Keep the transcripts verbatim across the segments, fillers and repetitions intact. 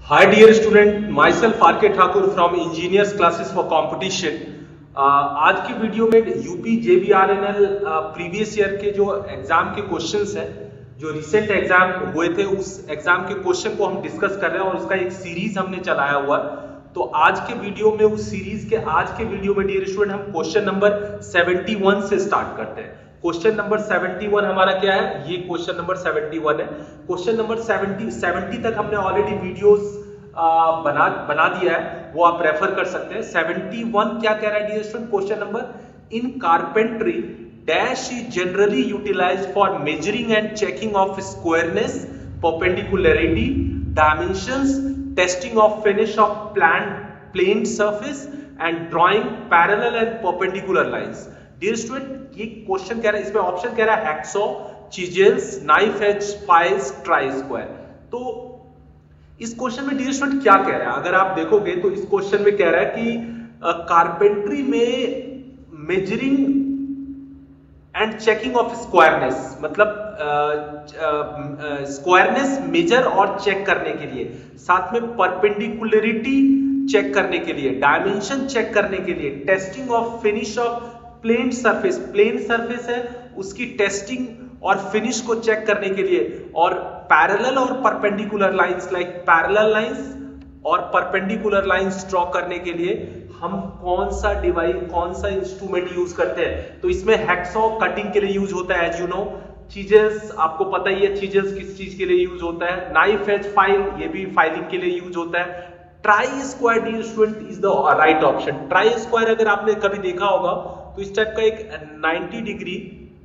Hi dear student, myself R K Thakur from Engineers Classes for Competition। uh, आज की video में UP जेबीआरएनएल previous year के जो exam के क्वेश्चंस हैं, जो रिसेंट एग्जाम हुए थे उस एग्जाम के क्वेश्चन को हम डिस्कस कर रहे हैं और उसका एक सीरीज हमने चलाया हुआ। तो आज के वीडियो में उस सीरीज के आज के वीडियो में डियर स्टूडेंट हम क्वेश्चन नंबर इकहत्तर से स्टार्ट करते हैं। क्वेश्चन नंबर इकहत्तर हमारा क्या है? ये क्वेश्चन नंबर इकहत्तर है। क्वेश्चन नंबर सत्तर सत्तर तक हमने ऑलरेडी वीडियोस बना बना दिया है, वो आप रेफर कर सकते हैं। इकहत्तर क्या कह रहा है dear student? Question number in carpentry dash is generally utilized for measuring and checking of squareness, perpendicularity, dimensions, testing of finish of plan plane surface and drawing parallel and perpendicular lines. Dear student ये question कह रहा है, इसमें option कह रहा है hacksaw, chisels, knife edge, files, try square. तो इस क्वेश्चन में डियर स्टूडेंट क्या कह रहा है? अगर आप देखोगे तो इस क्वेश्चन में कह रहा है कि कारपेंट्री में measuring and checking of squareness, मतलब स्क्वायरनेस मेजर और चेक करने के लिए, साथ में परपेंडिकुलरिटी चेक करने के लिए, डायमेंशन चेक करने के लिए, testing of finish of plane surface, plane surface है उसकी टेस्टिंग और फिनिश को चेक करने के लिए, और पैरेलल और perpendicular lines like parallel lines और परपेंडिकुलर लाइंस ड्रॉ करने के लिए हम कौन सा डिवाइस, कौन सा इंस्ट्रूमेंट यूज करते हैं? तो इसमें हैक्सॉ कटिंग के लिए यूज होता है, एज यू नो। चीजेस आपको पता ही है, चीजेस किस चीज के लिए यूज होता है। नाइफ एज फाइल, ये भी फाइलिंग के लिए यूज होता है। Try square dear student is the right option. Try square अगर आपने कभी देखा होगा तो इस टाइप का एक नब्बे डिग्री,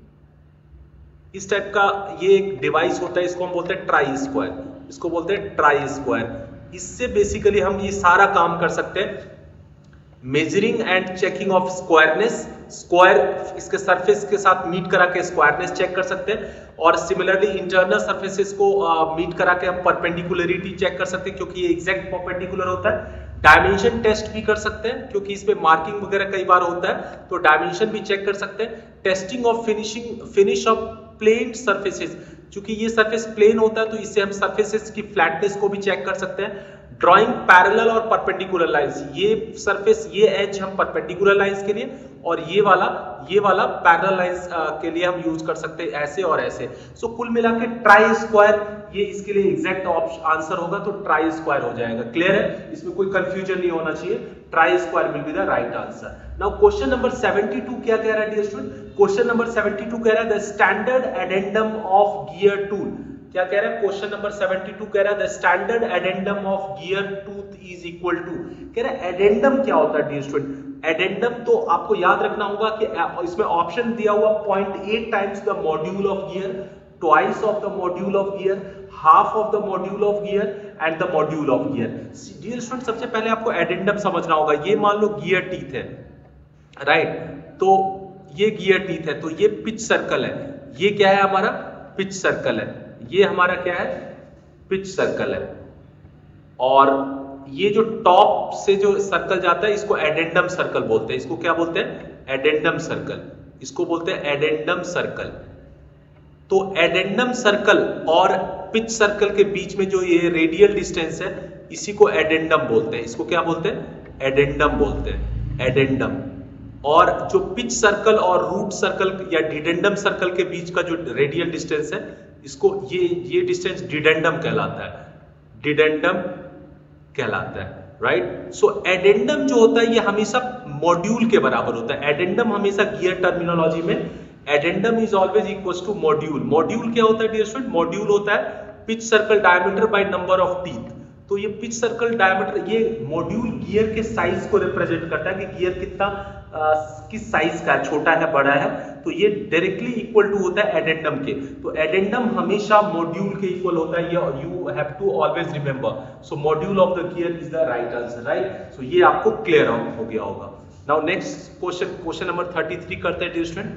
इस टाइप का ये एक डिवाइस होता है, इसको हम बोलते हैं ट्राई स्क्वायर, इसको बोलते हैं ट्राई स्क्वायर। इससे बेसिकली हम ये सारा काम कर सकते हैं, measuring and checking of squareness, square इसके सरफेस के साथ मीट करा के स्क्वायरनेस चेक कर सकते हैं, और सिमिलरली इंटरनल सरफेसेस को मीट करा के हम परपेंडिकुलरिटी चेक कर सकते हैं क्योंकि ये एग्जैक्ट परपेंडिकुलर होता है। डायमेंशन टेस्ट भी कर सकते हैं क्योंकि इसमें मार्किंग वगैरह कई बार होता है, तो डायमेंशन भी चेक कर सकते हैं। Testing of finishing finish of plane surfaces, क्योंकि ये सरफेस प्लेन होता है तो इससे हम सरफेसेस की फ्लैटनेस को भी चेक कर सकते हैं। ड्राइंग पैरेलल और परपेंडिकुलर लाइंस, ये सरफेस, ये एज हम परपेंडिकुलर लाइंस के लिए, और ये वाला ये वाला पैरेलल लाइंस के लिए हम यूज कर सकते हैं, ऐसे और ऐसे। सो so, कुल मिला के ट्राई स्क्वायर ये इसके लिए एग्जैक्ट आंसर होगा, तो ट्राई स्क्वायर हो जाएगा। क्लियर है? इसमें कोई कंफ्यूजन नहीं होना चाहिए, try square will be the right answer. Now question number बहत्तर क्या कह रहा है डियर स्टूडेंट? क्वेश्चन नंबर बहत्तर कह रहा है the standard addendum of gear tool. क्या कह रहा है? क्वेश्चन नंबर बहत्तर कह रहा है the standard addendum of gear tooth is equal to, कह रहा है एडेंडम क्या होता है डियर स्टूडेंट? एडेंडम तो आपको याद रखना होगा कि इसमें ऑप्शन दिया हुआ zero point eight times the module of gear, twice of the module of gear, half of the module of gear and the module of gear. Dear student सबसे पहले आपको एडेंडम समझना होगा। ये मान लो गियर टीथ है, राइट? तो ये गियर टीथ है, तो ये पिच सर्कल है। ये क्या है? हमारा पिच सर्कल है। ये हमारा क्या है? पिच सर्कल है। और ये जो टॉप से जो सर्कल जाता है इसको एडेंडम सर्कल बोलते हैं। इसको क्या बोलते हैं? Addendum circle. इसको बोलते हैं एडेंडम सर्कल। तो एडेंडम सर्कल और पिच सर्कल के बीच में जो ये रेडियल डिस्टेंस है इसी को एडेंडम बोलते हैं। इसको क्या बोलते हैं? एडेंडम बोलते हैं, एडेंडम। और जो पिच सर्कल और रूट सर्कल या डिडेंडम सर्कल के बीच का जो रेडियल डिस्टेंस है इसको ये ये डिस्टेंस डिडेंडम कहलाता है, डिडेंडम कहलाता है, राइट? सो एडेंडम जो होता है ये हमेशा मॉड्यूल के बराबर होता है। एडेंडम हमेशा गियर टर्मिनोलॉजी में addendum is always equals to module. Module क्या होता है डियर स्टूडेंट? मॉड्यूल होता है pitch circle diameter by number of teeth. तो ये पिच सर्कल डायमीटर, ये मॉड्यूल गियर के साइज को रिप्रेजेंट करता है कि गियर कितना आ, किस साइज का है, छोटा है, बड़ा है। तो ये डायरेक्टली इक्वल टू होता है एडेंडम के। तो एडेंडम हमेशा मॉड्यूल के इक्वल होता है, ये you have to always remember. So module of the gear is the right answer, right? So ये आपको क्लियर हो गया होगा। Now next question, question number तैंतीस करते हैं डियर स्टूडेंट।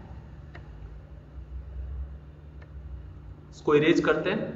इसको इरेज करते हैं।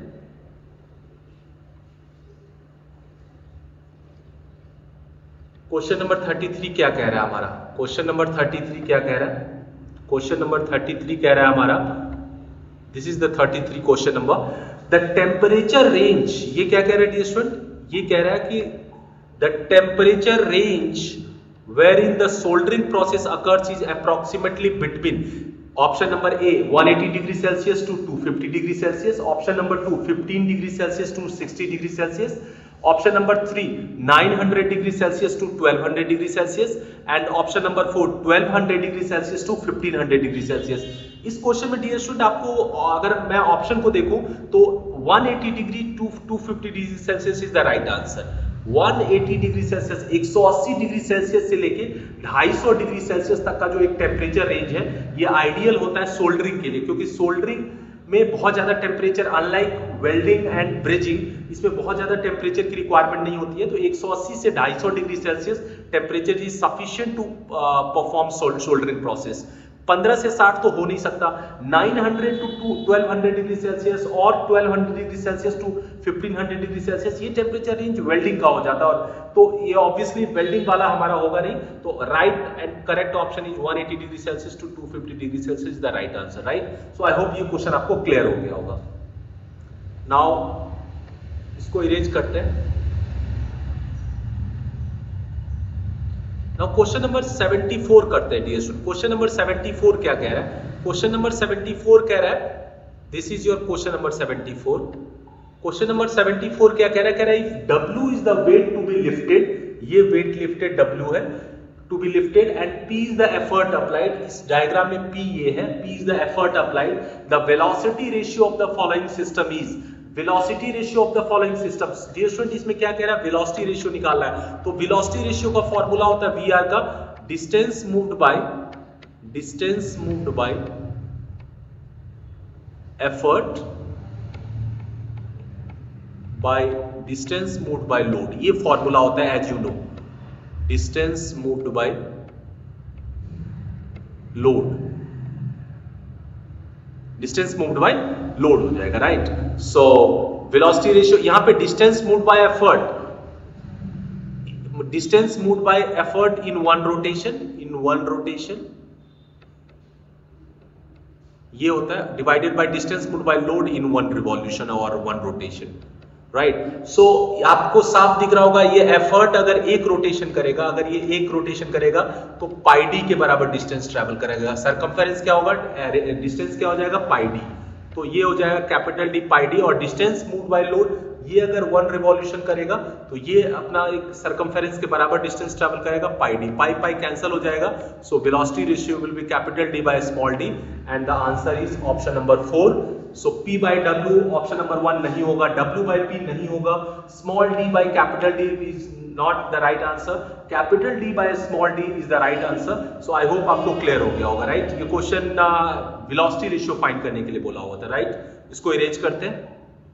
क्वेश्चन नंबर तैंतीस क्या कह रहा है हमारा? क्वेश्चन नंबर तैंतीस क्या कह रहा है? क्वेश्चन नंबर तैंतीस कह रहा है हमारा, दिस इज द तैंतीस question number, the temperature range. ये क्या कह रहा है डियर स्टूडेंट? ये कह रहा है कि the temperature range where in the soldering process occurs is approximately between option number A one eighty degree Celsius to two fifty degree Celsius, option number two fifteen degree Celsius to sixty degree Celsius, option number three nine hundred degree Celsius to twelve hundred degree Celsius and option number four twelve hundred degree Celsius to fifteen hundred degree Celsius. इस क्वेश्चन में dear student आपको अगर मैं option को देखूं तो one eighty degree to two fifty degree Celsius is the right answer. one eighty degree Celsius one eighty degree Celsius से लेके two fifty डिग्री सेल्सियस तक का जो एक टेम्परेचर रेंज है ये आइडियल होता है सोल्डरिंग के लिए, क्योंकि सोल्डरिंग में बहुत ज्यादा temperature, unlike welding and brazing, इसमें बहुत ज्यादा टेम्परेचर की रिक्वायरमेंट नहीं होती है। तो one eighty से two fifty degree Celsius temperature is sufficient to perform soldering process. पंद्रह से साठ तो हो नहीं सकता। nine hundred to twelve hundred degree Celsius और twelve hundred degree Celsius to fifteen hundred degree Celsius ये टेम्परेचर रेंज वेल्डिंग का हो जाता है, और तो ये ऑब्वियसली वेल्डिंग वाला हमारा होगा नहीं। तो right and correct option is one eighty degree Celsius to two fifty degree Celsius is the right answer, right. So I hope ये क्वेश्चन आपको क्लियर हो गया होगा। नाउ इसको इरेज करते हैं। नाउ क्वेश्चन नंबर seventy-four करते हैं dear student. Question number seventy-four क्या कह रहा है? क्वेश्चन नंबर seventy-four कह रहा है, this is your question number seventy-four। Question number seventy-four क्या कह रहा है? कह रहा है if W is the weight to be lifted, ये वेट लिफ्टेड W है, to be lifted and P is the effort applied. इस डायग्राम में P ये है, P is the effort applied. The velocity ratio of the following system is, velocity ratio of the following systems. Dear student इसमें क्या कह रहा है? Velocity ratio निकालना है। तो वेलोसिटी रेशियो का फॉर्मूला होता है V R का distance moved by, distance moved by effort by distance moved by load, ये फॉर्मूला होता है as you know. Distance moved by load, distance moved by load हो जाएगा, राइट। सो वेलोसिटी रेशियो यहां पे distance moved by effort, distance moved by effort in one rotation, in one rotation ये होता है divided by distance moved by load in one revolution और one rotation, right. सो आपको साफ दिख रहा होगा ये एफर्ट अगर एक रोटेशन करेगा, अगर ये एक रोटेशन करेगा तो पाई डी के बराबर डिस्टेंस ट्रेवल करेगा। सरकमफेरेंस क्या होगा? डिस्टेंस क्या हो जाएगा? Pi D. तो ये हो जाएगा कैपिटल डी पाई डी, और डिस्टेंस मूव्ड बाय लोड ये अगर वन रिवॉल्यूशन करेगा तो ये अपना एक सरकमफेरेंस के बराबर डिस्टेंस ट्रेवल करेगा, पाई डी। पाई पाई कैंसिल हो जाएगा। So velocity ratio will be capital D by small D and the answer is option number four. So P by W option number one नहीं होगा, W by P नहीं होगा, small d by capital D is not the right answer, capital D by small d is the right answer. So I hope आपको clear हो गया होगा, right. ये question velocity ratio find करने के लिए बोला हुआ था, राइट। इसको इरेज करते हैं।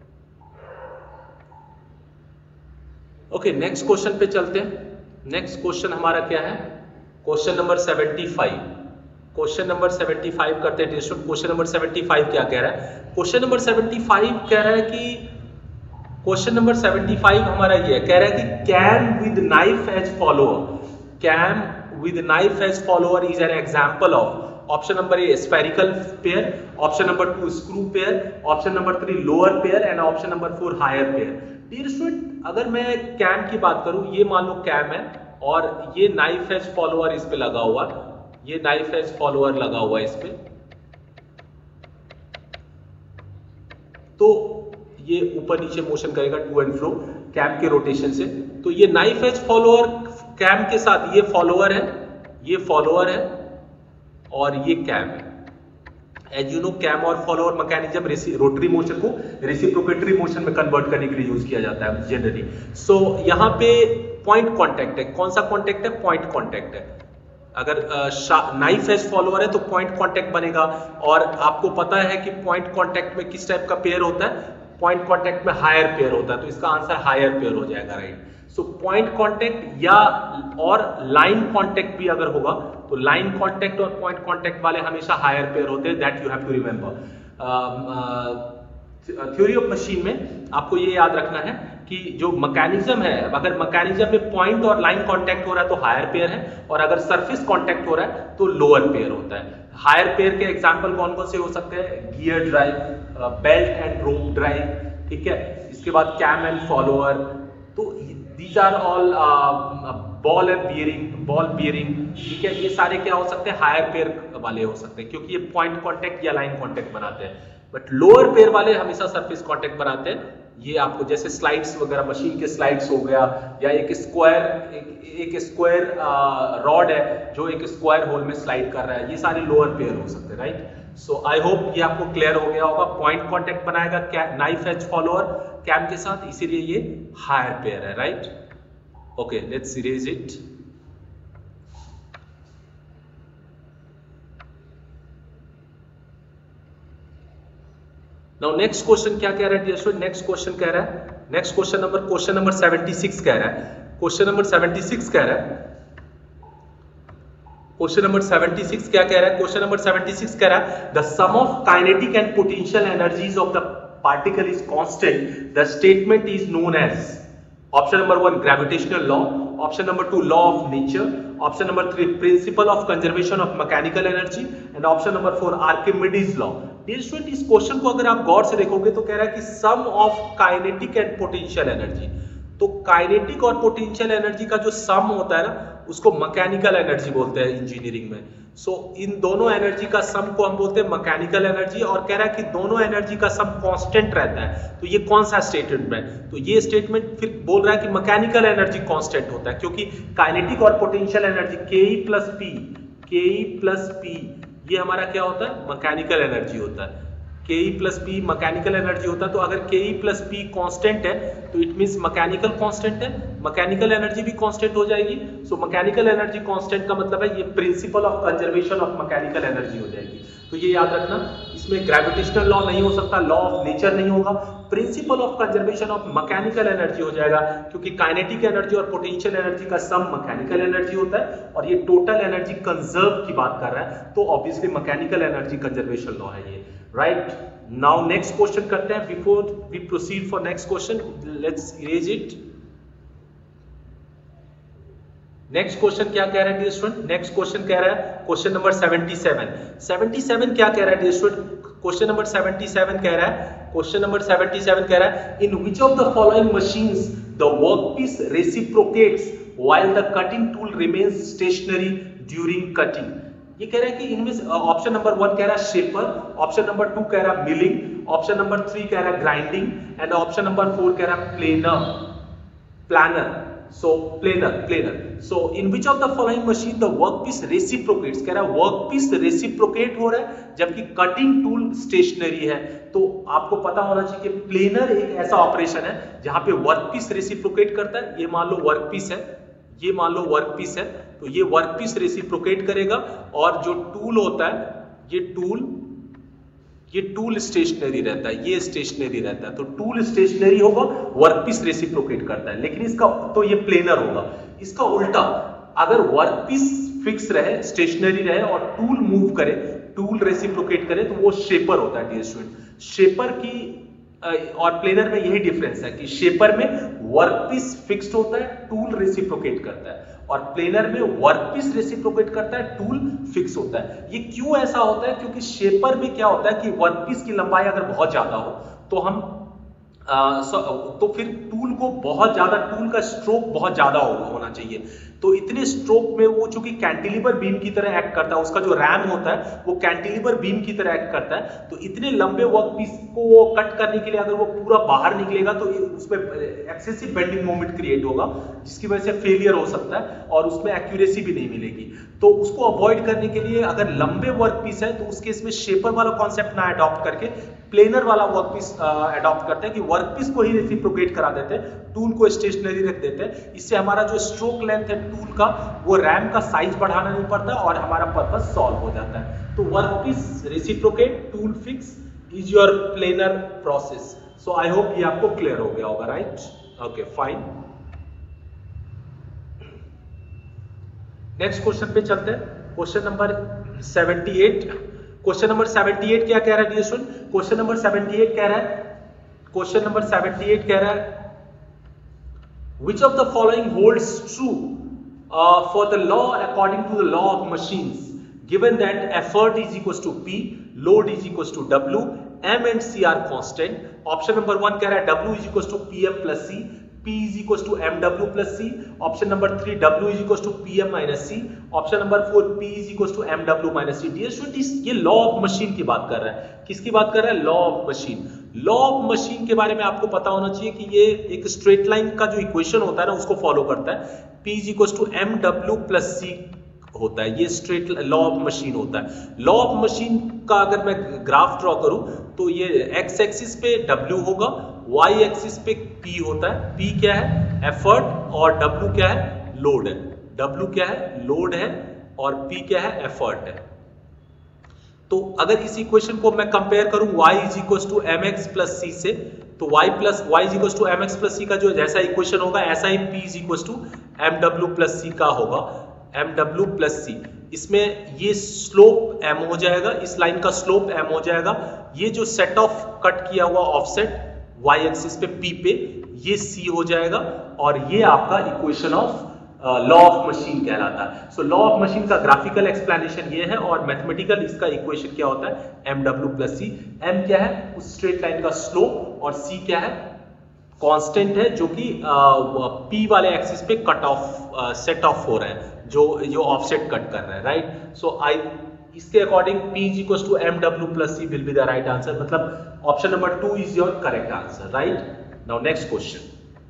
ओके, नेक्स्ट क्वेश्चन पे चलते हैं। नेक्स्ट क्वेश्चन हमारा क्या है? Question number seventy-five। Question number seventy-five करते हैं। क्वेश्चन नंबर seventy-five क्या कह रहा है? क्वेश्चन नंबर seventy-five कह रहा है कि क्वेश्चन नंबर seventy-five हमारा ये कह रहा है कि cam with knife edge follower, cam with knife edge follower is an example of option number A spherical pair, option number two screw pair, option number three lower pair and option number four higher pair. Dear student अगर मैं cam की बात करूं, ये मान लो cam है और ये नाइफ एज फॉलोअर इस पे लगा हुआ, ये नाइफ एज फॉलोअर लगा हुआ है इस पे, तो ये ऊपर नीचे मोशन करेगा टू एंड फ्रो कैम के रोटेशन से। तो ये नाइफ एज फॉलोअर कैम के साथ, ये फॉलोअर है, ये फॉलोअर है और ये कैम है। एज यू नो कैम और फॉलोअर मैकेनिज्म रोटरी मोशन को रेसिप्रोकेटरी मोशन में कन्वर्ट करने के लिए यूज किया जाता है जनरली। सो so, यहाँ पे पॉइंट कॉन्टेक्ट है। कौन सा कॉन्टेक्ट है? पॉइंट कॉन्टेक्ट है। अगर नाइफ एज फॉलोअर है तो पॉइंट कॉन्टेक्ट बनेगा, और आपको पता है कि पॉइंट कॉन्टेक्ट में किस टाइप का पेयर होता है? पॉइंट कॉन्टेक्ट में हायर पेयर होता है, तो इसका आंसर हायर पेयर हो जाएगा, राइट। सो पॉइंट कॉन्टेक्ट या और लाइन कॉन्टेक्ट भी अगर होगा तो लाइन कॉन्टेक्ट और पॉइंट कॉन्टेक्ट वाले हमेशा हायर पेयर होते हैं, that you have to remember. Theory of machine में आपको ये याद रखना है कि जो मैकेनिज्म है, अगर मैकेनिज्म में पॉइंट और लाइन कांटेक्ट हो रहा है तो हायर पेयर है, और अगर सरफेस कांटेक्ट हो रहा है तो लोअर पेयर होता है। हायर पेयर के एग्जांपल कौन कौन से हो सकते हैं? Gear drive, belt and rope drive, ठीक है। इसके बाद कैम एंड फॉलोअर, तो these are all ball and bearing, ball bearing, ठीक है, ये सारे क्या हो सकते हैं, हायर पेयर वाले हो सकते हैं, क्योंकि ये पॉइंट कांटेक्ट या लाइन कांटेक्ट बनाते हैं। बट लोअर पेयर वाले हमेशा सरफेस कांटेक्ट बनाते हैं। ये आपको जैसे स्लाइड्स वगैरह, मशीन के स्लाइड्स हो गया, या एक स्क्वायर एक, एक स्क्वायर रॉड है जो एक स्क्वायर होल में स्लाइड कर रहा है, ये सारे लोअर पेयर हो सकते हैं, राइट। सो आई होप ये आपको क्लियर हो गया होगा। पॉइंट कांटेक्ट बनाएगा नाइफ एज फॉलोअर कैम के साथ, इसीलिए ये हायर पेयर है, right. Okay, let's erase it. Now next question क्या कह रहा है डियर स्टूडेंट, नेक्स्ट क्वेश्चन कह रहा है, next question number question number छिहत्तर कह रहा है, क्वेश्चन नंबर छिहत्तर कह रहा है, क्वेश्चन नंबर छिहत्तर क्या कह रहा है, क्वेश्चन नंबर छिहत्तर कह रहा है the sum of kinetic and potential energies of the particle is constant, the statement is known as, option number one gravitational law, option number two law of nature, option number three principle of conservation of mechanical energy, and option number four Archimedes law. Dear student, इस क्वेश्चन को अगर आप गौर से देखोगे तो कह रहा है कि sum of kinetic and potential energy, तो काइनेटिक और पोटेंशियल एनर्जी का जो सम होता है ना, उसको मैकेनिकल एनर्जी बोलते हैं इंजीनियरिंग में। सो so, इन दोनों एनर्जी का सम को हम बोलते हैं मैकेनिकल एनर्जी, और कह रहा है कि दोनों एनर्जी का सम कांस्टेंट रहता है। तो ये कौन सा स्टेटमेंट है, तो ये स्टेटमेंट फिर बोल रहा है कि मैकेनिकल एनर्जी कांस्टेंट होता है, क्योंकि काइनेटिक और पोटेंशियल एनर्जी के ई प्लस पी, के ई प्लस पी ये हमारा क्या होता है, मैकेनिकल एनर्जी होता है। K E plus P mechanical energy होता है, तो अगर के ई प्लस पी कांस्टेंट है तो इट मींस मैकेनिकल कांस्टेंट है, मैकेनिकल एनर्जी भी कांस्टेंट हो जाएगी। सो मैकेनिकल एनर्जी कांस्टेंट का मतलब है ये principle of conservation of mechanical energy हो जाएगी। तो ये याद रखना, इसमें ग्रेविटेशनल लॉ नहीं हो सकता, लॉ ऑफ नेचर नहीं होगा, principle of conservation of mechanical energy हो जाएगा, क्योंकि काइनेटिक एनर्जी और पोटेंशियल एनर्जी का सम मैकेनिकल एनर्जी होता है, और ये टोटल एनर्जी कंजर्व की बात कर रहा है, तो obviously mechanical energy conservation law है ये, राइट। नाउ नेक्स्ट क्वेश्चन करते हैं। Before we proceed for next question, let's erase it. Next question क्या कह रहा है डियर स्टूडेंट, नेक्स्ट क्वेश्चन कह रहा है क्वेश्चन नंबर सतहत्तर। सतहत्तर क्या कह रहा है डियर स्टूडेंट, क्वेश्चन नंबर सतहत्तर कह रहा है, क्वेश्चन नंबर सतहत्तर कह रहा है in which of the following machines the workpiece reciprocates while the cutting tool remains stationary during cutting. ये कह रहा है कि इनमें ऑप्शन नंबर वन कह रहा है शेपर, ऑप्शन नंबर टू कह रहा है मिलिंग, ऑप्शन नंबर थ्री कह रहा है grinding, and option number four कह रहा है planer, planer. So planer, planer. So in which of the following machine the workpiece reciprocates, कह रहा है वर्कपीस रेसिप्रोकेट हो रहा है जबकि कटिंग टूल स्टेशनरी है। तो आपको पता होना चाहिए कि प्लेनर एक ऐसा ऑपरेशन है जहां पे वर्कपीस रेसिप्रोकेट करता है। ये मान लो वर्कपीस है, ये मान लो वर्कपीस है, तो ये वर्कपीस रेसिप्रोकेट करेगा, और जो टूल होता है ये टूल ये टूल स्टेशनरी रहता है, ये स्टेशनरी रहता है। तो टूल स्टेशनरी होगा, वर्कपीस रेसिप्रोकेट करता है। लेकिन इसका तो ये प्लेनर होगा। इसका उल्टा, अगर वर्कपीस फिक्स रहे, स्टेशनरी रहे और टूल मूव करे, टूल रेसिप्रोकेट करे, तो वो शेपर होता है डियर स्टूडेंट। शेपर की और प्लेनर में यही डिफरेंस है कि शेपर में वर्कपीस फिक्स्ड होता है, टूल रेसिप्रोकेट करता है, और प्लेनर में वर्कपीस रेसिप्रोकेट करता है, टूल फिक्स होता है। ये क्यों ऐसा होता है, क्योंकि शेपर में क्या होता है कि वर्कपीस की लंबाई अगर बहुत ज्यादा हो तो हम आ, तो फिर टूल को बहुत ज्यादा, टूल का स्ट्रोक बहुत ज्यादा हो, होना चाहिए। तो इतने स्ट्रोक में वो चूंकि कैंटिलीवर बीम की तरह एक्ट करता है, उसका जो रैम होता है वो कैंटिलीवर बीम की तरह एक्ट करता है। तो इतने लंबे वर्कपीस को कट करने के लिए अगर वो पूरा बाहर निकलेगा तो उसमें एक्सेसिव बेंडिंग मोमेंट क्रिएट होगा, जिसकी वजह से फेलियर हो सकता है और उसमें एक्यूरेसी भी नहीं मिलेगी। तो उसको अवॉइड करने के लिए अगर लंबे वर्कपीस है तो उस केस में शेपर वाला कॉन्सेप्ट ना अडॉप्ट करके प्लेनर वाला वर्कपीस अडॉप्ट करते हैं कि वर्कपीस को ही रेसिप्रोकेट करा देते हैं, टूल को स्टेशनरी रख देते हैं। इससे हमारा जो स्ट्रोक लेंथ है टूल का, वो रैम का साइज बढ़ाना नहीं पड़ता और हमारा पर्पस सॉल्व हो जाता है। तो workpiece reciprocate, tool fix is your planer process. So I hope ये आपको क्लियर हो गया होगा, right? Okay, fine. Next question पे चलते हैं, क्वेश्चन नंबर अठहत्तर। क्वेश्चन नंबर अठहत्तर क्या कह रहा है डियर स्टूडेंट? क्वेश्चन नंबर अठहत्तर कह रहा है, क्वेश्चन नंबर अठहत्तर कह रहा है which of the following holds true uh, for the law according to the law of machines, given that effort is equals to P, load is equals to W, M and C are constant. Option number one कह रहा है W is equals to P M plus C, P is equals to mw plus c, option number three W is equals to pm minus c, option number four P is equals to mw minus c। Dear student, ये law of machine की बात कर रहा है। किसकी बात कर रहा है? Law of machine. Law of machine के बारे में आपको पता होना चाहिए कि ये एक स्ट्रेट लाइन का जो इक्वेशन होता है ना उसको फॉलो करता है। P is equals to mw plus c होता है, ये स्ट्रेट लॉ ऑफ मशीन होता है। लॉ ऑफ मशीन का अगर मैं ग्राफ ड्रॉ करूं तो ये एक्स एक्सिस पे W होगा, वाई एक्सिस पे P होता है। P क्या है? एफर्ट, और W क्या है? लोड है। W क्या है? लोड है, और P क्या है? एफर्ट है। तो अगर इस इक्वेशन को मैं कंपेयर करूं y is equal to M X plus C से, तो y plus Y is equal to M X plus C का जो जैसा इक्वेशन होगा ऐसा ही P is equal to M W plus C का होगा, एम डब्ल्यू प्लस सी। इसमें ये स्लोप m हो जाएगा, इस लाइन का स्लोप m हो जाएगा, ये जो सेट ऑफ कट किया हुआ ऑफसेट y एक्सिस पे P पे ये c हो जाएगा, और ये आपका equation of law of machine कहलाता है। सो लॉ ऑफ मशीन का ग्राफिकल एक्सप्लेनेशन ये है, और मैथमेटिकल इसका इक्वेशन क्या होता है? M W plus C. M क्या है? उस स्ट्रेट लाइन का स्लोप, और सी क्या है? कांस्टेंट है, जो कि पी वाले एक्सिस पे कट ऑफ सेट ऑफ हो रहा है, जो जो ऑफसेट कट कर रहा है, राइट। सो आई इसके according P is equal to M W plus C will be the right answer, मतलब option number two is your correct answer, right. Now next question.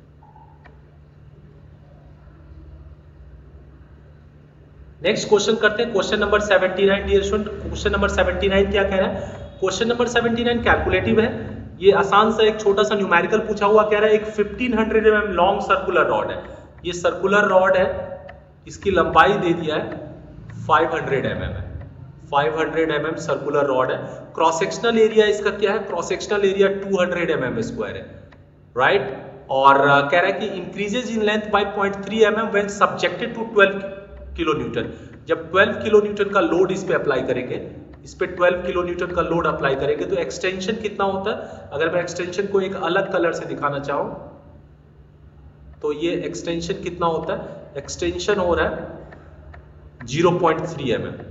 Next question करते हैं, question number seventy nine. Dear student, question number seventy nine क्या कह रहा है? Question number seventy nine calculative है। ये आसान सा एक छोटा सा न्यूमेरिकल पूछा हुआ, कह रहा है एक fifteen hundred M M long circular rod है। ये सर्कुलर रॉड है, इसकी लंबाई दे दिया है फाइव हंड्रेड एम एम है, five hundred M M circular rod है। क्रॉस सेक्शनल एरिया इसका क्या है? Cross sectional area two hundred M M square है, राइट। और uh, कह रहा है कि increases in length by point three M M when subjected to twelve kilo newton. जब ट्वेल्व किलो न्यूटन का लोड इस पे अप्लाई करेंगे, इस पे ट्वेल्व किलो न्यूटन का लोड अप्लाई करेंगे, तो एक्सटेंशन कितना होता है? अगर मैं एक्सटेंशन को एक अलग कलर से दिखाना चाहूं तो ये एक्सटेंशन कितना होता है? एक्सटेंशन हो रहा है zero point three M M.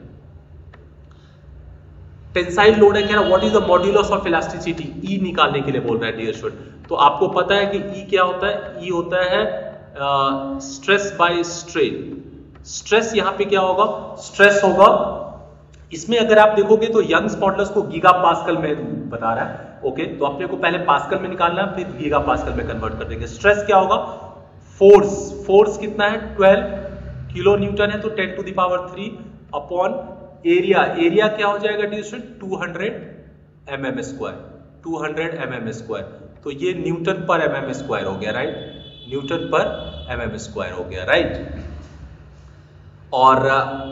Tensile load है, कह रहा what is the modulus of elasticity, E निकालने के लिए बोल रहा है डियर स्टूडेंट। तो आपको पता है कि ई क्या होता है? ई होता है स्ट्रेस बाय स्ट्रेन। स्ट्रेस यहाँ पे क्या होगा? स्ट्रेस होगा, इसमें अगर आप देखोगे तो यंग्स मॉडुलस को गीगा पास्कल में बता रहा है, ओके। तो अपने को पहले पास्कल में निकालना है, फिर गीगा पास्कल में कन्वर्ट कर देंगे। स्ट्रेस क्या होगा? फोर्स, फोर्स कितना है? ट्वेल्व किलो न्यूटन है, तो ten to the power three upon area, area क्या हो जाएगा dear student? Two hundred M M square, two hundred M M square. तो ये newton per M M square हो गया, right. Newton per M M square हो गया, right. और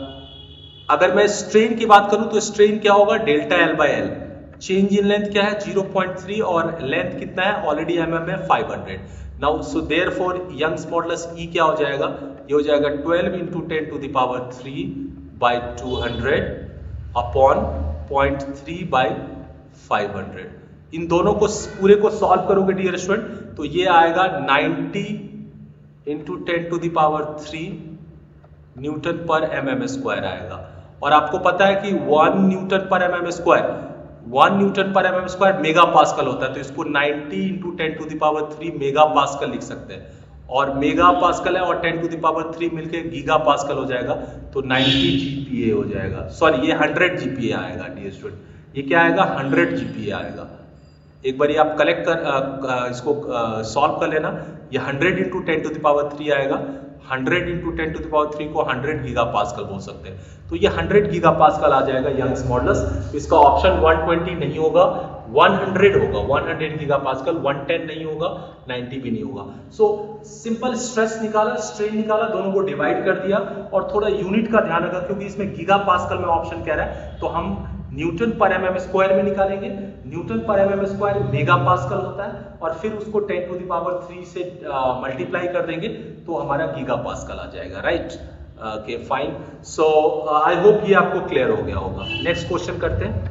अगर मैं स्ट्रेन की बात करूं तो स्ट्रेन क्या होगा? Delta L by L. Change in length क्या है? ज़ीरो पॉइंट थ्री, और लेंथ कितना है? ऑलरेडी एम एम है five hundred. Now so therefore Young's modulus E क्या हो जाएगा? ये हो जाएगा twelve into ten to the power three by two hundred upon point three by five hundred. इन दोनों को पूरे को सॉल्व करोगे डियर स्टूडेंट तो ये आएगा ninety into ten to the power three newton per M M square आएगा। और आपको पता है कि one newton per M M square one newton per M M square mega pascal होता है, तो इसको ninety into ten to the power three mega pascal लिख सकते हैं। और मेगा पास्कल है और ten to the power three मिलके गीगा पास्कल हो जाएगा, तो नाइंटी जीपीए हो जाएगा। सॉरी, ये हंड्रेड जीपीए आएगा डियर स्टूडेंट। ये क्या आएगा? हंड्रेड जीपीए आएगा। एक बार आप कलेक्ट कर आ, आ, इसको सॉल्व कर लेना। ये hundred into ten to the power three आएगा। Hundred into ten to the power three को हंड्रेड गीगा पास्कल बोल सकते हैं, तो ये हंड्रेड गीगा पास्कल आ जाएगा यंग्स मॉडुलस। इसका ऑप्शन वन ट्वेंटी नहीं होगा, वन हंड्रेड होगा। One hundred giga pascal, one ten नहीं होगा, नाइंटी भी नहीं होगा। सो सिंपल स्ट्रेस निकाला, स्ट्रेन निकाला, दोनों को डिवाइड कर दिया। और थोड़ा यूनिट का ध्यान रखा क्योंकि इसमें गीगा पास्कल में ऑप्शन कह रहा है, तो हम Newton per M M square में निकालेंगे। Newton per M M square mega pascal होता है, और फिर उसको ten to the power three से मल्टीप्लाई कर देंगे तो हमारा गीगा पास्कल आ जाएगा, right. Okay fine. So I hope ये आपको क्लियर हो गया होगा। नेक्स्ट क्वेश्चन करते हैं।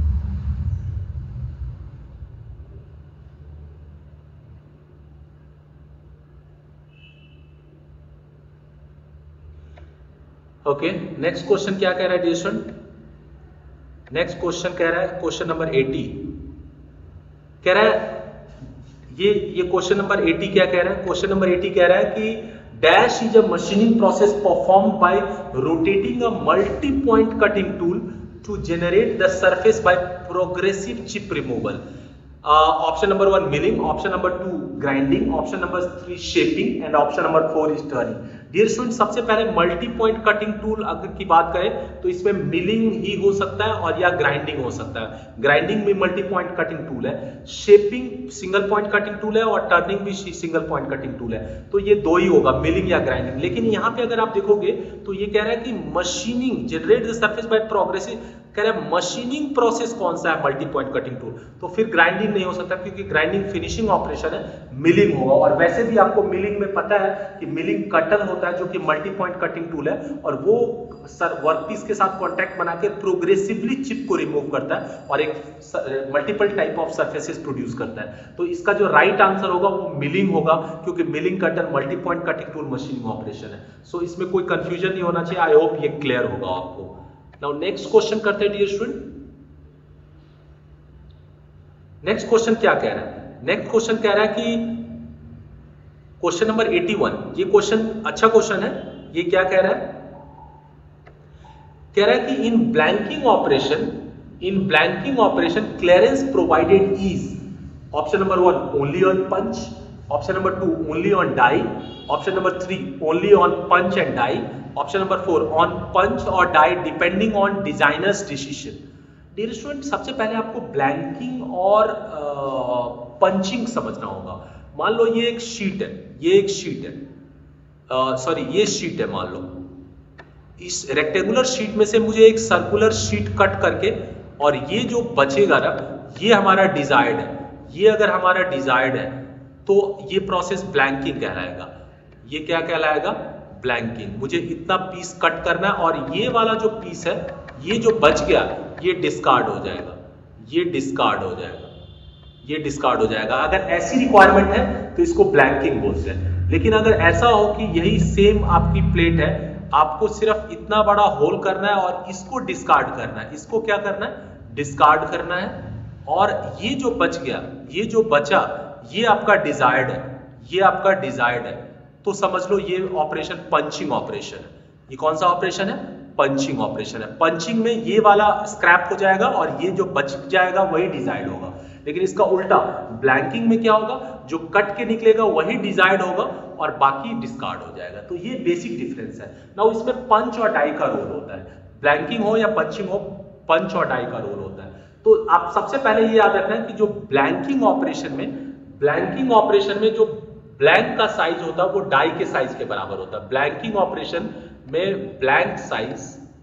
ओके, नेक्स्ट क्वेश्चन क्या कह रहा है डियर स्टूडेंट? नेक्स्ट क्वेश्चन कह रहा है, क्वेश्चन नंबर एटी कह रहा है ये ये क्वेश्चन नंबर अस्सी क्या कह रहा है? क्वेश्चन नंबर अस्सी कह रहा है कि dash is a machining process performed by rotating a multi point cutting tool to generate the surface by progressive chip removal. Option number one milling, option number two grinding, option number three shaping and option number four is turning. Dear student, सबसे पहले multi point cutting tool अगर की बात करें तो इसमें milling ही हो सकता है और या ग्राइंडिंग हो सकता है. ग्राइंडिंग भी मल्टी पॉइंट कटिंग टूल है, shaping single point cutting tool है और टर्निंग भी सिंगल पॉइंट कटिंग टूल है. तो ये दो ही होगा, मिलिंग या ग्राइंडिंग. लेकिन यहाँ पे अगर आप देखोगे तो ये कह रहा है कि machining generate the surface by progressive, कह रहा है मशीनिंग प्रोसेस कौन सा है? Multi point cutting tool. तो फिर ग्राइंडिंग नहीं हो सकता क्योंकि ग्राइंडिंग फिनिशिंग ऑपरेशन है, मिलिंग होगा. और वैसे भी आपको मिलिंग में पता है कि मिलिंग कटर होता है जो कि मल्टी पॉइंट कटिंग टूल है और वो सर वर्कपीस के साथ कांटेक्ट बना के प्रोग्रेसिवली चिप को रिमूव करता है और एक multiple type of surfaces produce करता है. तो इसका जो राइट आंसर होगा वो मिलिंग होगा क्योंकि milling cutter multi point cutting tool machining operation है. सो so, इसमें कोई कंफ्यूजन नहीं होना चाहिए. आई होप ये क्लियर होगा आपको. नाउ नेक्स्ट क्वेश्चन करते हैं डियर स्टूडेंट. नेक्स्ट क्वेश्चन क्या कह रहा है? नेक्स्ट क्वेश्चन कह रहा है कि क्वेश्चन नंबर इक्यासी. ये क्वेश्चन अच्छा क्वेश्चन है. ये क्या कह रहा है? कह रहा है कि in blanking operation in blanking operation clearance provided is option number one only on punch, option number two only on die, option number three only on punch and die, option number four on punch और die depending on designer's decision. Dear student, सबसे पहले आपको blanking और punching समझना होगा. मान लो ये एक शीट है, ये एक शीट है, सॉरी ये शीट है. मान लो इस रेक्टेंगुलर शीट में से मुझे एक सर्कुलर शीट कट करके और ये जो बचेगा ना ये हमारा डिजायर्ड है. ये अगर हमारा डिजायर्ड है तो ये प्रोसेस ब्लैंकिंग कहलाएगा. ये क्या कहलाएगा? ब्लैंकिंग. मुझे इतना पीस कट करना है और ये वाला जो पीस है ये जो बच गया ये डिस्कार्ड हो जाएगा. ये डिस्कार्ड हो जाएगा. ये डिस्कार्ड हो जाएगा. अगर ऐसी रिक्वायरमेंट है तो इसको ब्लैंकिंग बोलते हैं. लेकिन अगर ऐसा हो कि यही सेम आपकी प्लेट है, आपको सिर्फ इतना बड़ा होल करना है और इसको डिस्कार्ड करना है. इसको क्या करना है? डिस्कार्ड करना है. और ये जो बच गया, ये जो बचा, ये आपका डिजायर्ड है. ये आपका डिजायर्ड है. तो समझ लो ये ऑपरेशन पंचिंग ऑपरेशन है. ये कौन सा ऑपरेशन है? पंचिंग ऑपरेशन है. पंचिंग में ये वाला स्क्रैप हो जाएगा और ये जो बच जाएगा वही डिजायर्ड होगा. लेकिन इसका उल्टा ब्लैंकिंग में क्या होगा? जो कट के निकलेगा वही डिजायर्ड होगा और बाकी डिस्कार्ड हो जाएगा. तो ये बेसिक डिफरेंस है. नाउ इसमें पंच और डाई का रोल होता है. ब्लैंकिंग हो या पंचिंग हो, पंच और डाई का रोल होता है. तो आप सबसे पहले ये याद रखना है कि जो ब्लैंकिंग ऑपरेशन में ब्लैंकिंग ऑपरेशन में जो ब्लैंक का साइज होता है वो डाई के साइज के बराबर होता है. ब्लैंकिंग ऑपरेशन में blank size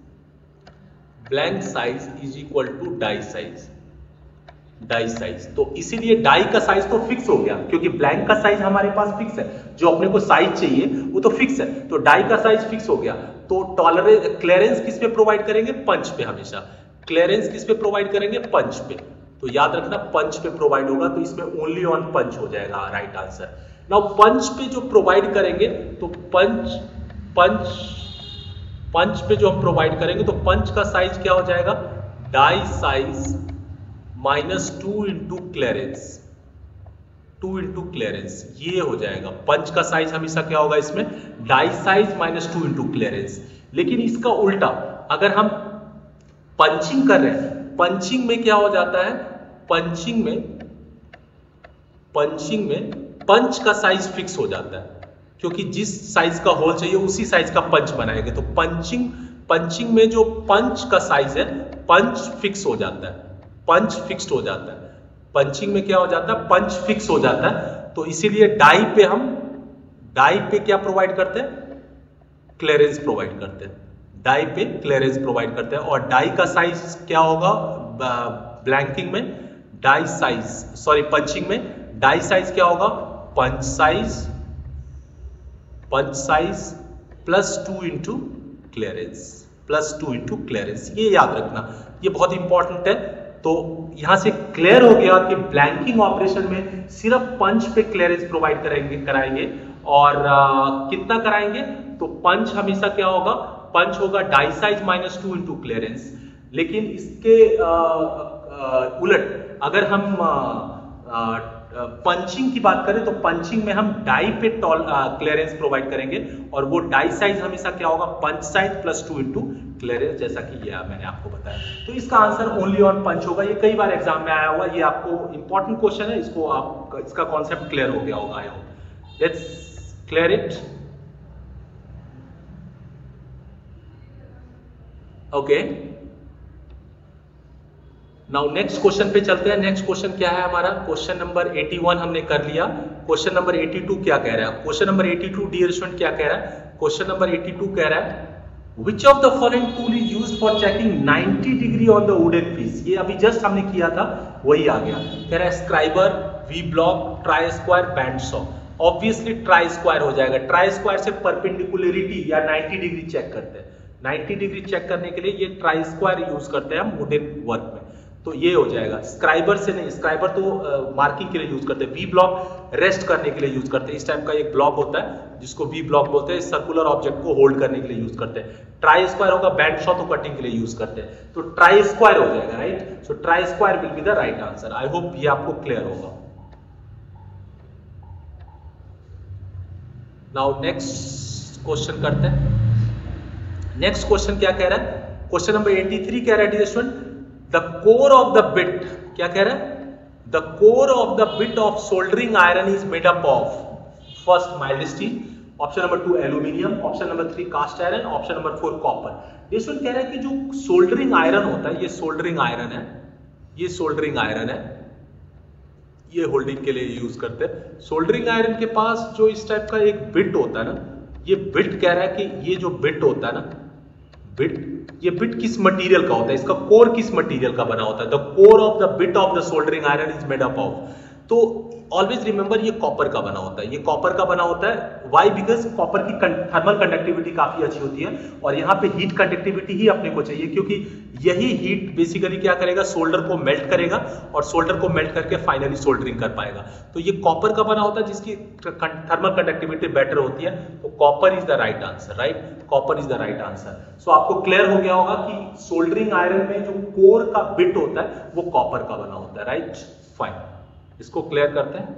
blank size is equal to die size. Die size तो इसीलिए डाई का साइज तो फिक्स हो गया क्योंकि ब्लैंक का साइज हमारे पास फिक्स है. जो अपने को साइज चाहिए वो तो फिक्स है. तो डाई का साइज फिक्स हो गया. तो टॉलरेंस क्लियरेंस किस पे प्रोवाइड करेंगे? पंच पे. हमेशा क्लियरेंस किस पे प्रोवाइड करेंगे? पंच पे. तो याद रखना पंच पे प्रोवाइड होगा तो इसमें ओनली ऑन पंच हो जाएगा राइट आंसर. नाउ पंच पे जो प्रोवाइड करेंगे तो पंच पंच पंच पे जो हम प्रोवाइड करेंगे तो पंच का साइज क्या हो जाएगा? Die size minus two into clearance. Two into clearance ये हो जाएगा. पंच का साइज हमेशा क्या होगा इसमें? Die size minus two into clearance. लेकिन इसका उल्टा अगर हम पंचिंग कर रहे हैं, पंचिंग में क्या हो जाता है? पंचिंग में पंचिंग में पंच का साइज फिक्स हो जाता है क्योंकि जिस साइज का होल चाहिए उसी साइज का पंच बनाएंगे. तो पंचिंग पंचिंग में जो पंच का साइज है पंच फिक्स हो जाता है. पंच फिक्स्ड हो जाता है. पंचिंग में क्या हो जाता है? पंच फिक्स हो जाता है. तो इसीलिए डाई पे हम डाई पे क्या प्रोवाइड करते हैं? क्लियरेंस प्रोवाइड करते हैं. डाई पे क्लियरेंस प्रोवाइड करते हैं. और डाई का साइज क्या होगा? ब्लैंकिंग में डाई साइज सॉरी पंचिंग में डाई साइज क्या होगा? Punch size punch size plus two into clearance plus two into clearance. ये याद रखना, ये बहुत इंपॉर्टेंट है. तो यहां से क्लियर हो गया कि ब्लैंकिंग ऑपरेशन में सिर्फ पंच पे क्लियरेंस प्रोवाइड करेंगे कराएंगे और आ, कितना कराएंगे? तो पंच हमेशा क्या होगा? पंच होगा die size minus two into clearance. लेकिन इसके आ, आ, उलट अगर हम आ, आ, पंचिंग की बात करें तो पंचिंग में हम डाई पे टॉल क्लियरेंस प्रोवाइड करेंगे और वो डाई साइज हमेशा क्या होगा, punch size plus two into clearance, जैसा कि ये मैंने आपको बताया। तो इसका आंसर ओनली ऑन पंच होगा। ये कई बार एग्जाम में आया हुआ, ये आपको इंपॉर्टेंट क्वेश्चन है, इसको आप इसका कॉन्सेप्ट क्लियर हो गया होगा। I hope let's clear it. Okay, now next question पे चलते हैं। नेक्स्ट क्वेश्चन क्या है हमारा, क्वेश्चन नंबर इक्यासी हमने कर लिया। क्वेश्चन नंबर बयासी क्या कह रहा है, क्वेश्चन नंबर बयासी डियर स्टूडेंट क्या कह रहा है, क्वेश्चन नंबर बयासी कह रहा है which of the following tool is used for checking ninety degree on the wooden piece. ये अभी जस्ट हमने किया था, वही आ गया। कह रहा है scriber, V block, try square, band saw. Obviously try square हो जाएगा। ट्राई स्क्वायर से परपेंडिकुलरिटी या नाइंटी डिग्री चेक करते हैं। नाइंटी डिग्री चेक करने के लिए ये ट्राई स्क्वायर यूज करते हैं हम वुडन वर्क में, तो ये हो जाएगा। स्क्राइबर से नहीं, स्क्राइबर तो मार्किंग के लिए यूज करते हैं। वी ब्लॉक रेस्ट करने के लिए यूज करते हैं। इस टाइप का एक ब्लॉक होता है जिसको वी ब्लॉक बोलते हैं, सर्कुलर ऑब्जेक्ट को होल्ड करने के लिए यूज करते हैं। ट्राई स्क्वायर होगा, बैंड सॉ तो कटिंग के लिए यूज करते हैं, तो ट्राई स्क्वायर हो जाएगा, right. So try square will be the right answer. I hope ये आपको क्लियर होगा। नाउ नेक्स्ट क्वेश्चन करते हैं। नेक्स्ट क्वेश्चन क्या कह रहा है, क्वेश्चन नंबर तिरासी कह रहा है dear student the core of the bit, क्या कह रहा है, the core of the bit of soldering iron is made up of first mild steel, option number two aluminium, option number three cast iron, option number four copper. ये student कह रहा है कि जो सोल्डरिंग आयरन होता है, ये soldering iron है, ये सोल्डरिंग आयरन है, ये होल्डिंग के लिए यूज करते हैं। सोल्डरिंग आयरन के पास जो इस टाइप का एक बिट होता है ना, ये बिट कह रहा है कि ये जो बिट होता है ना, बिट, ये बिट किस मटेरियल का होता है, इसका कोर किस मटेरियल का बना होता है। The core of the bit of the soldering iron is made up of, तो ऑलवेज रिमेंबर ये कॉपर का बना होता है, ये कॉपर का बना होता है। वाई, बिकॉज कॉपर की थर्मल कंडक्टिविटी काफी अच्छी होती है और यहाँ पे हीट कंडक्टिविटी ही अपने को चाहिए, क्योंकि यही हीट बेसिकली क्या करेगा, सोल्डर को मेल्ट करेगा और सोल्डर को मेल्ट करके फाइनली सोल्डरिंग कर पाएगा। तो ये कॉपर का बना होता है जिसकी थर्मल कंडक्टिविटी बेटर होती है, तो copper is the right answer, right, copper is the right answer. So आपको क्लियर हो गया होगा कि सोल्डरिंग आयरन में जो कोर का बिट होता है वो कॉपर का बना होता है, राइट, फाइन। इसको क्लियर करते हैं।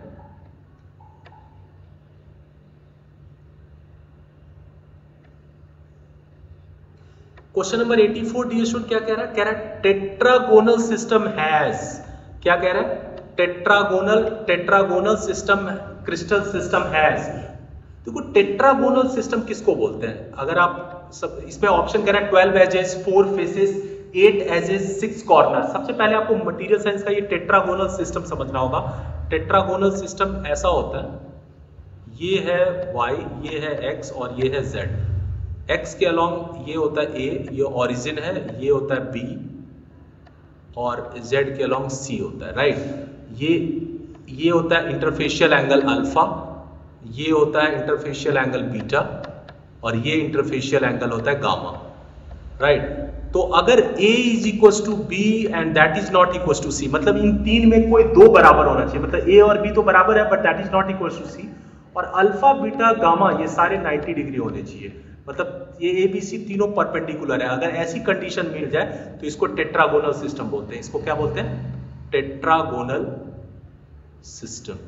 क्वेश्चन नंबर चौरासी डियर स्टूडेंट क्या कह रहा है, कह रहा है टेट्रागोनल सिस्टम हैज, क्या कह रहा है, tetragonal, tetragonal system, crystal system has. देखो टेट्रागोनल सिस्टम किसको बोलते हैं, अगर आप सब इसमें ऑप्शन कह रहा है twelve edges, four faces, eight edges, six corner. सबसे पहले आपको मटेरियल साइंस का ये टेट्रागोनल सिस्टम समझना होगा। टेट्रागोनल सिस्टम ऐसा होता है, ये है y, ये है x और ये है z। x के अलॉन्ग ये होता है a, ये ओरिजिन है, ये होता है b और z के अलॉन्ग c होता है, राइट। ये ये होता है इंटरफेशियल एंगल अल्फा, ये होता है इंटरफेशियल एंगल बीटा और ये इंटरफेशियल एंगल होता है गामा, राइट। तो अगर a is equal to B and that is not equal to C, मतलब इन तीन में कोई दो बराबर होना चाहिए, मतलब a और b तो बराबर है but that is not equal to C, और अल्फा बीटा गामा ये सारे नाइंटी डिग्री होने चाहिए, मतलब ये ए बी सी तीनों परपेंडिकुलर है। अगर ऐसी कंडीशन मिल जाए तो इसको टेट्रागोनल सिस्टम बोलते हैं। इसको क्या बोलते हैं, टेट्रागोनल सिस्टम।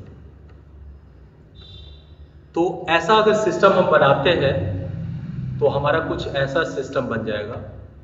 तो ऐसा अगर सिस्टम हम बनाते हैं तो हमारा कुछ ऐसा सिस्टम बन जाएगा,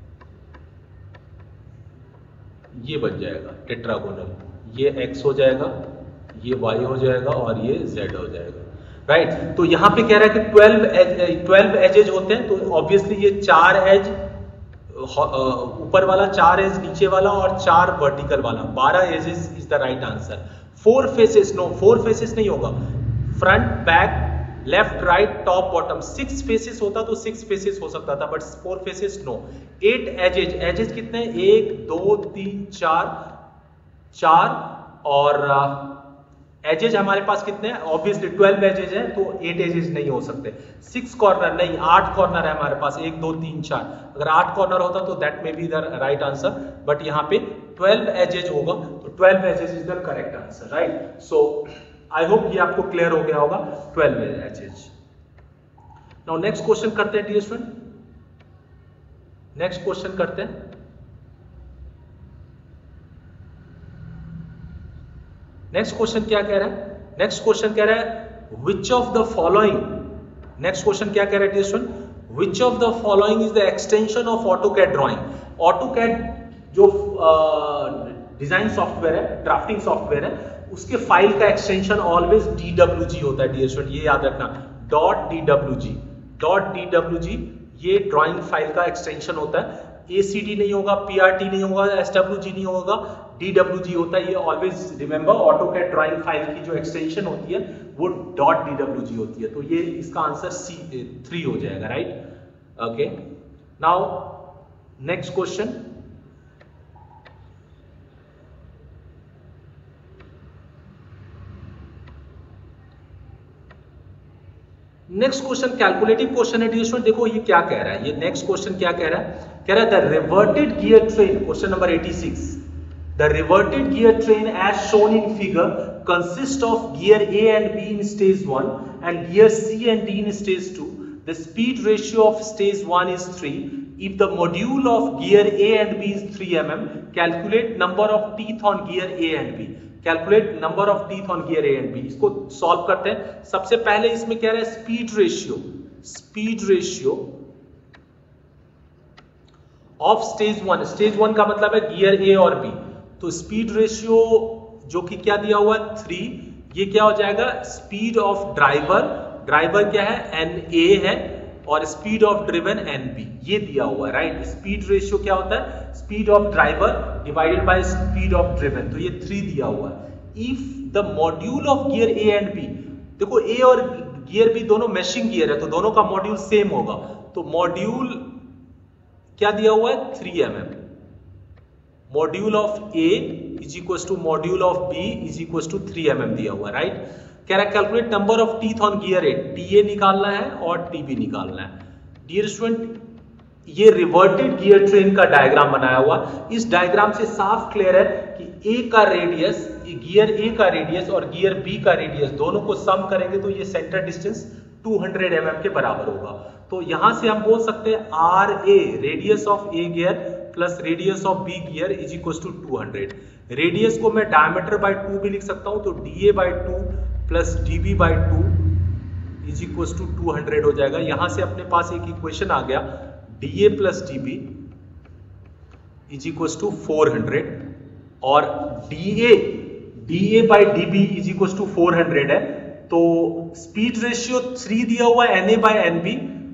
ये बन जाएगा टेट्रागोनल, ये x हो जाएगा, ये y हो जाएगा और ये z हो जाएगा, राइट right? तो यहां पे कह रहा है कि ट्वेल्व एज, ट्वेल्व एजेज होते हैं, तो ऑब्वियसली ये चार एज ऊपर वाला, चार एज नीचे वाला और चार वर्टिकल वाला, बारह edges is the right answer. Four faces, no four faces नहीं होगा, front back left right top bottom, six faces होता तो सिक्स फेसेस हो सकता था but four faces no. Eight edges, edges कितने, एक दो तीन चार, चार और एजेज हमारे पास कितने हैं, ऑब्वियसली ट्वेल्व एजेज है तो एट एजेज नहीं हो सकते। सिक्स कॉर्नर नहीं, आठ कॉर्नर है हमारे पास, एक दो तीन चार, अगर आठ कॉर्नर होता तो that may be the right answer, but यहाँ पे ट्वेल्व एजेज होगा तो twelve edges is the correct answer, right. So I hope ये आपको क्लियर हो गया होगा, twelve edges. Now next question करते हैं डियर स्टूडेंट, नेक्स्ट क्वेश्चन करते हैं। नेक्स्ट क्वेश्चन क्या कह रहा है? नेक्स्ट क्वेश्चन कह रहा है which of the following, next question क्या कह रहा है dear student, which of the following is the extension of AutoCAD drawing. AutoCAD जो डिजाइन uh, सॉफ्टवेयर है, ड्राफ्टिंग सॉफ्टवेयर है, उसके फाइल का extension always D W G होता है डियर स्टूडेंट, ये याद रखना, dot D W G, dot D W G ये ड्राइंग फाइल का एक्सटेंशन होता है। ए सी डी नहीं होगा, पी आर टी नहीं होगा, एस डब्ल्यू जी नहीं होगा, डी डब्ल्यू जी होता है। ये always remember, AutoCAD drawing file की जो एक्सटेंशन होती है वो डॉट डी डब्ल्यू जी होती है। तो ये इसका आंसर सी थ्री हो जाएगा, right. Okay, now next question, next question calculative question है डियर स्टूडेंट। देखो ये क्या कह रहा है, ये नेक्स्ट क्वेश्चन क्या कह रहा है, कह रहा है the reverted gear train, question number eighty six, the reverted gear train as shown in figure consist of gear A and B in stage one and gear C and D in stage two. The speed ratio of stage one is three. If the module of gear A and B is three M M, calculate number of teeth on gear A and B. Calculate number of teeth on gear A and B. इसको solve करते हैं। सबसे पहले इसमें कह रहा है speed ratio, speed ratio of stage one, stage one का मतलब है गियर ए और बी, तो स्पीड रेशियो जो कि क्या दिया हुआ है थ्री, ये क्या हो जाएगा स्पीड ऑफ ड्राइवर, ड्राइवर क्या है एन ए है, और speed of driven N B, ये दिया हुआ है, राइट। स्पीड रेशियो क्या होता है, speed of driver divided by speed of driven, तो ये थ्री दिया हुआ है। If the module of gear A and B, देखो ए और गियर बी दोनों मैशिंग गियर है, तो दोनों का मॉड्यूल सेम होगा, तो मॉड्यूल क्या दिया हुआ है three M M, module of A is equal to module of B is equal to three M M दिया हुआ है, राइट। कह रहा है calculate number of teeth on gear A, T A निकालना है और टी बी निकालना है। डियर स्टूडेंट, ये रिवर्टेड गियर ट्रेन का डायग्राम बनाया हुआ, इस डायग्राम से साफ क्लियर है कि ए का रेडियस, गियर ए का रेडियस और गियर बी का रेडियस दोनों को सम करेंगे तो ये centre distance two hundred M M के बराबर होगा। तो यहां से हम बोल सकते हैं R A, radius of A gear plus radius of B gear is equal to two hundred. Radius को मैं डायमीटर बाय टू भी लिख सकता हूं, तो D A by two plus D B by two is equal to two hundred हो जाएगा। यहां से अपने पास एक इक्वेशन आ गया, D A plus D B is equal to four hundred, और D A D A by D B is equal to four hundred है, तो स्पीड रेशियो थ्री दिया हुआ है N A by N B.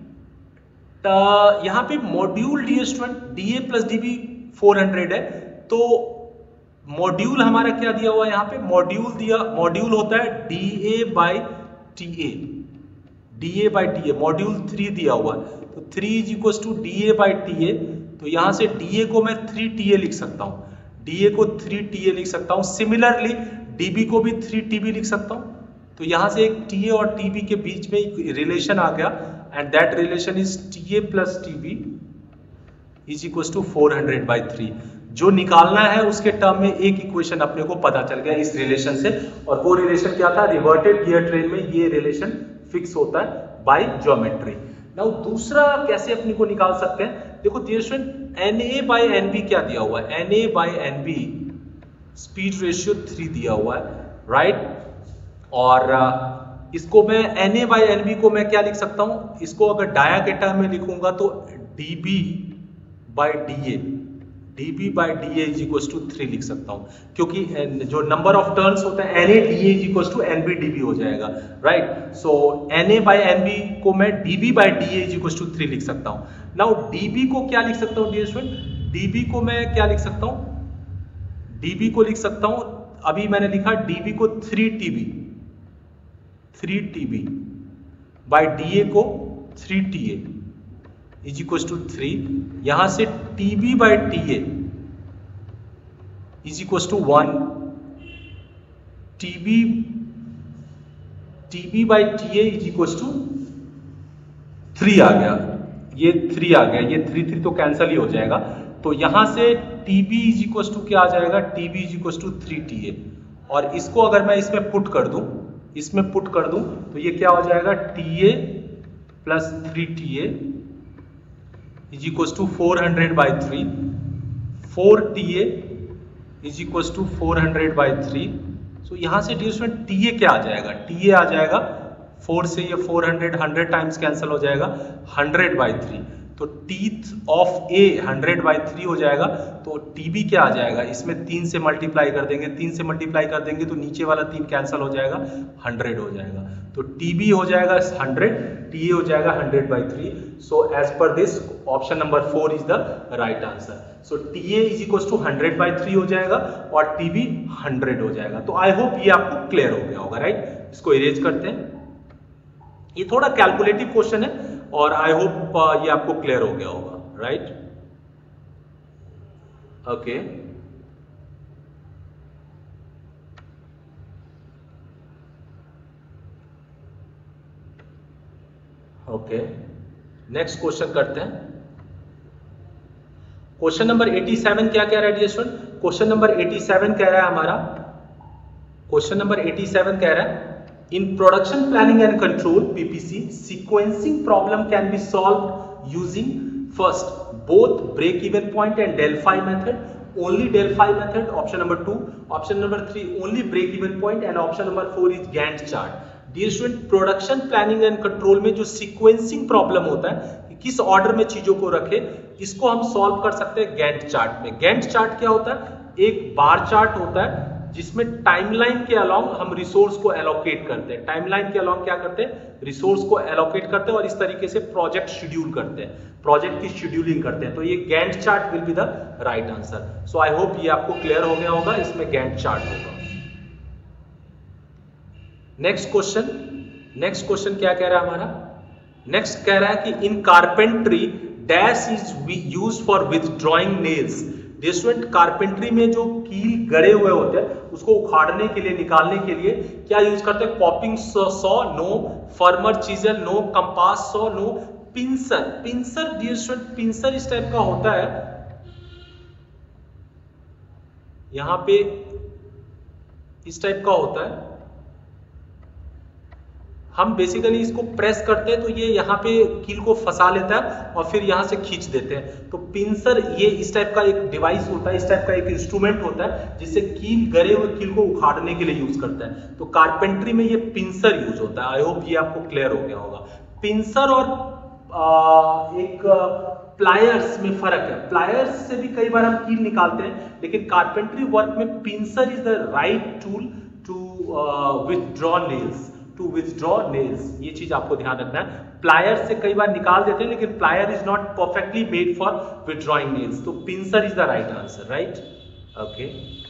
यहां पे module dear student D A plus D B four hundred है, तो मॉड्यूल हमारा क्या दिया हुआ है यहाँ पे, मॉड्यूल दिया, मॉड्यूल होता है D A by T A, D A by T A, module three दिया हुआ है, तो three is equal to D A by T A, तो यहां से डी ए को मैं थ्री टी ए लिख सकता हूं, डी ए को थ्री टी ए लिख सकता हूं। सिमिलरली डी बी को भी थ्री टी बी लिख सकता हूं, तो यहां से एक टी ए और टी बी के बीच में एक रिलेशन आ गया, and that relation is T A plus T B is equal to four hundred by three. जो निकालना है उसके टर्म में एक इक्वेशन अपने को पता चल गया इस रिलेशन से, और वो रिलेशन क्या था, रिवर्टेड गियर ट्रेन में ये रिलेशन फिक्स होता है बाय ज्योमेट्री। नाउ दूसरा कैसे अपने को निकाल सकते हैं, देखो dear student N A by N B क्या दिया हुआ है, N A by N B speed ratio three दिया हुआ है, राइट। और इसको मैं N A by N B को मैं क्या लिख सकता हूं, इसको अगर डाया के टर्म में लिखूंगा तो D B by D A, D B by D A is equal to three लिख सकता हूं, क्योंकि जो नंबर ऑफ टर्न्स होता है N A D A is equal to N B D B हो जाएगा, right. So N A by N B को मैं D B by D A is equal to three लिख सकता हूं। नाउ डी बी को क्या लिख सकता हूं डियर स्टूडेंट, डी बी को मैं क्या लिख सकता हूं, डी बी को लिख सकता हूं, अभी मैंने लिखा डी बी को three T B, three T B by D A को three T A is equal to three. यहां से T B by T A is equal to one, T B T B by T A is equal to three आ गया, ये three आ गया, ये three three तो कैंसल ही हो जाएगा, तो यहां से T B is equal to क्या आ जाएगा, T B is equal to three T A, और इसको अगर मैं इसमें पुट कर दूं, इसमें पुट कर दूं तो ये क्या हो जाएगा, T A plus three T A is equal to four hundred by three, four T A is equal to four hundred by three, so so, यहाँ से डियर स्टूडेंट टी ए क्या आ जाएगा, टी ए आ जाएगा फोर से ये four hundred hundred times cancel हो जाएगा, hundred by three, तो टीथ of A hundred by three हो जाएगा। तो टीबी क्या आ जाएगा, इसमें तीन से मल्टीप्लाई कर देंगे, तीन से मल्टीप्लाई कर देंगे तो नीचे वाला तीन कैंसिल हो जाएगा, हंड्रेड हो जाएगा। तो टीबी हो जाएगा हंड्रेड, टीए हो जाएगा hundred by three. So as per this option number four is the right answer. So T A is equal to hundred by three हो जाएगा और टीबी हंड्रेड हो जाएगा। तो आई होप ये आपको क्लियर हो गया होगा, राइट। इसको इरेज करते हैं, ये थोड़ा कैलकुलेटिव क्वेश्चन है और आई होप uh, ये आपको क्लियर हो गया होगा, right. Okay, okay, next question करते हैं। क्वेश्चन नंबर सत्तासी क्या कह रहा है डियर स्टूडेंट, क्वेश्चन नंबर सत्तासी कह रहा है हमारा, क्वेश्चन नंबर सत्तासी कह रहा है in production planning and control P P C sequencing problem can be solved using first both break even point and Delphi method, only Delphi method, option number two, option number three only break even point and option number four is Gantt chart। Dear student production planning and control में जो sequencing problem होता है कि किस order में चीजों को रखे, इसको हम सॉल्व कर सकते हैं गैंट चार्ट में। गैंट चार्ट क्या होता है, एक बार चार्ट होता है जिसमें टाइमलाइन के अलोंग हम रिसोर्स को एलोकेट करते हैं, टाइमलाइन के अलोंग क्या करते हैं, रिसोर्स को एलोकेट करते हैं और इस तरीके से प्रोजेक्ट शेड्यूल करते हैं, प्रोजेक्ट की शेड्यूलिंग करते हैं। तो ये Gantt chart will be the right answer. So I hope ये आपको क्लियर हो गया होगा, इसमें गैंट चार्ट होगा। नेक्स्ट क्वेश्चन, नेक्स्ट क्वेश्चन क्या कह रहा है हमारा, नेक्स्ट कह रहा है कि in carpentry dash is used for withdrawing nails. Student carpentry में जो कील गड़े हुए होते हैं उसको उखाड़ने के लिए, निकालने के लिए क्या यूज करते हैं, popping saw, no, firmer chisel, no, compass saw, no, pincer. Pincer dear student, pincer इस टाइप का होता है, यहां पे इस टाइप का होता है, हम बेसिकली इसको प्रेस करते हैं तो ये यहाँ पे कील को फंसा लेता है और फिर यहाँ से खींच देते हैं। तो पिंसर ये इस टाइप का एक डिवाइस होता है, इस टाइप का एक इंस्ट्रूमेंट होता है जिससे कील, गरे हुए कील को उखाड़ने के लिए यूज करता है। तो कारपेंट्री में ये पिंसर यूज होता है। आई होप ये आपको क्लियर हो गया होगा। पिंसर और आ, एक प्लायर्स में फर्क है, प्लायर्स से भी कई बार हम कील निकालते हैं, लेकिन कारपेंट्री वर्क में pincer is the right tool to withdraw nails, to withdraw nails. ये चीज आपको ध्यान रखना है। प्लायर से कई बार निकाल देते हैं लेकिन plier is not perfectly made for withdrawing nails. तो pincer is the right answer, right. Okay,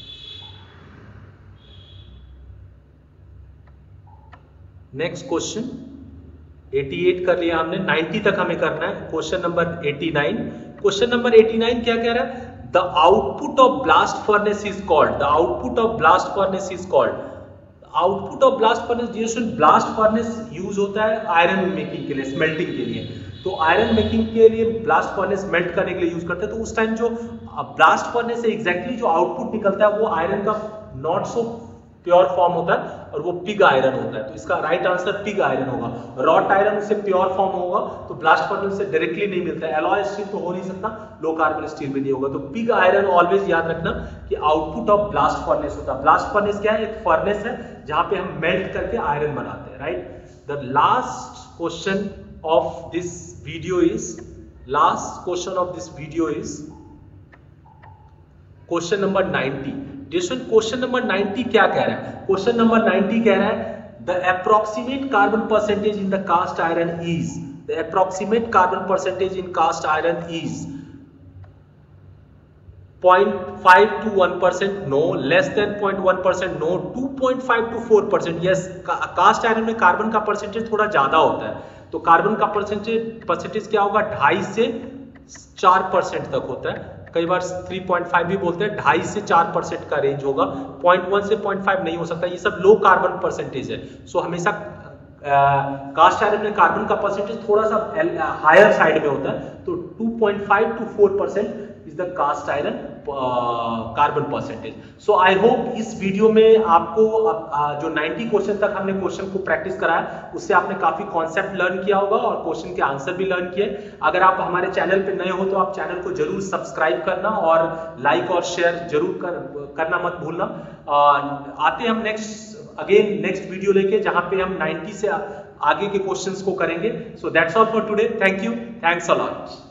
next question अठासी कर लिया हमने, नब्बे तक हमें करना है। क्वेश्चन नंबर नवासी, क्वेश्चन नंबर नवासी क्या कह रहा है, the output of blast furnace is called, the output of blast furnace is called, output of blast furnace, dear blast furnace use होता है आयरन मेकिंग के लिए, स्मेल्टिंग के लिए। तो आयरन मेकिंग के लिए ब्लास्ट फर्नेस मेल्ट करने के लिए यूज करते हैं। तो उस टाइम जो ब्लास्ट फर्नेस से एग्जैक्टली जो आउटपुट निकलता है वो आयरन का नॉट सो प्योर फॉर्म होता है और वो पिग आयरन होता है। तो इसका राइट आंसर पिग आयरन होगा। रॉट आयरन उससे प्योर फॉर्म होगा तो ब्लास्ट फर्नेस से डायरेक्टली नहीं मिलता है। एलॉय स्टील तो हो नहीं सकता, लो कार्बन स्टील भी नहीं होगा। तो पिग आयरन ऑलवेज याद रखना कि आउटपुट ऑफ ब्लास्ट फर्नेस होता है। ब्लास्ट फर्नेस क्या है, एक फर्नेस है जहां पे हम मेल्ट करके आयरन बनाते हैं, right. The last question of this video is, last question of this video is question number नब्बे। क्वेश्चन नंबर नब्बे क्या कह रहा है, क्वेश्चन नंबर नब्बे कह रहा है the approximate carbon percentage in the cast iron is, the approximate carbon percentage in cast iron is zero point five to one percent, no, less than zero point one percent, no, two point five to four percent, yes। Cast iron में carbon का percentage थोड़ा ज्यादा होता है। तो carbon का percentage percentage क्या होगा, ढाई से चार परसेंट तक होता है। कई बार तीन पॉइंट पाँच भी बोलते हैं। ढाई से चार परसेंट का रेंज होगा, zero point one से zero point five नहीं हो सकता। ये सब लो कार्बन परसेंटेज है। सो so, हमेशा कास्ट आयरन में कार्बन का परसेंटेज थोड़ा सा हायर साइड में होता है। तो two point five to four percent is the cast iron carbon percentage. So I hope इस वीडियो में आपको uh, जो नब्बे क्वेश्चन तक हमने क्वेश्चन को प्रैक्टिस कराया उससे आपने काफी कॉन्सेप्ट लर्न किया होगा और क्वेश्चन के आंसर भी लर्न किए। अगर आप हमारे चैनल पे नए हो तो आप चैनल को जरूर सब्सक्राइब करना और लाइक और शेयर जरूर कर, करना मत भूलना। uh, आते हम नेक्स्ट अगेन नेक्स्ट वीडियो लेके जहां पे हम नब्बे से आगे के क्वेश्चंस को करेंगे। So that's all for today. Thank you, thanks a lot.